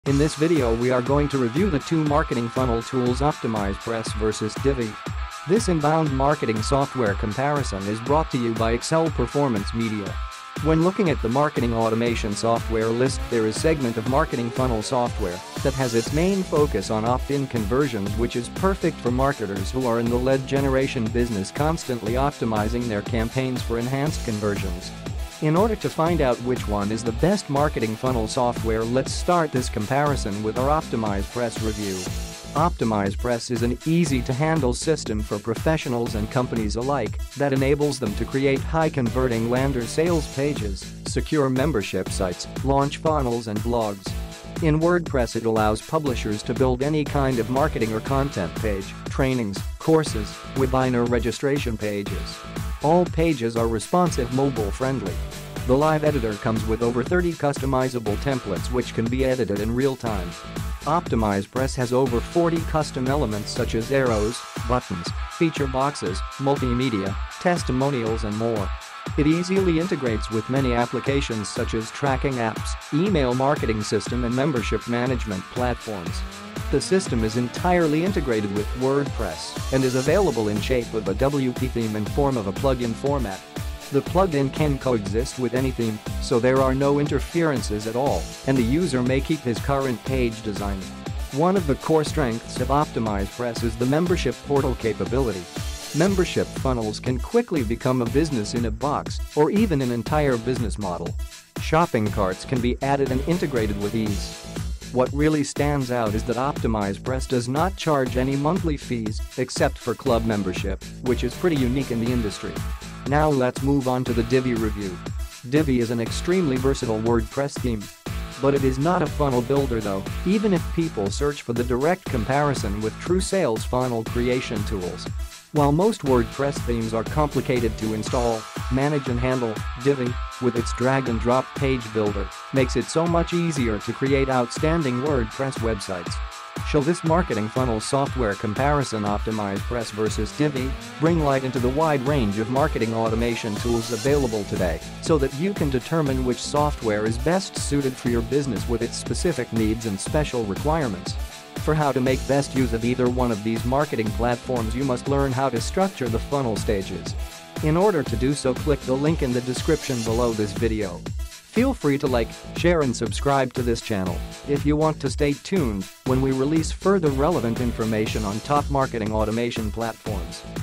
In this video we are going to review the two marketing funnel tools OptimizePress versus Divi. This inbound marketing software comparison is brought to you by Excel Performance Media. When looking at the marketing automation software list, there is a segment of marketing funnel software that has its main focus on opt-in conversions, which is perfect for marketers who are in the lead generation business constantly optimizing their campaigns for enhanced conversions. In order to find out which one is the best marketing funnel software, let's start this comparison with our OptimizePress review. OptimizePress is an easy-to-handle system for professionals and companies alike that enables them to create high-converting landing sales pages, secure membership sites, launch funnels and blogs. In WordPress, it allows publishers to build any kind of marketing or content page, trainings, courses, webinar registration pages. All pages are responsive, mobile-friendly. The Live Editor comes with over 30 customizable templates which can be edited in real time. OptimizePress has over 40 custom elements such as arrows, buttons, feature boxes, multimedia, testimonials and more. It easily integrates with many applications such as tracking apps, email marketing system and membership management platforms. The system is entirely integrated with WordPress and is available in shape of a WP theme and form of a plugin format. The plugin can coexist with any theme, so there are no interferences at all, and the user may keep his current page design. One of the core strengths of OptimizePress is the membership portal capability. Membership funnels can quickly become a business in a box or even an entire business model. Shopping carts can be added and integrated with ease. What really stands out is that OptimizePress does not charge any monthly fees except for club membership, which is pretty unique in the industry. Now let's move on to the Divi review. Divi is an extremely versatile WordPress theme. But it is not a funnel builder though, even if people search for the direct comparison with true sales funnel creation tools. While most WordPress themes are complicated to install, manage and handle, Divi, with its drag-and-drop page builder, makes it so much easier to create outstanding WordPress websites. Shall this marketing funnel software comparison, OptimizePress versus Divi, bring light into the wide range of marketing automation tools available today so that you can determine which software is best suited for your business with its specific needs and special requirements? For how to make best use of either one of these marketing platforms, you must learn how to structure the funnel stages. In order to do so, click the link in the description below this video. Feel free to like, share and subscribe to this channel if you want to stay tuned when we release further relevant information on top marketing automation platforms.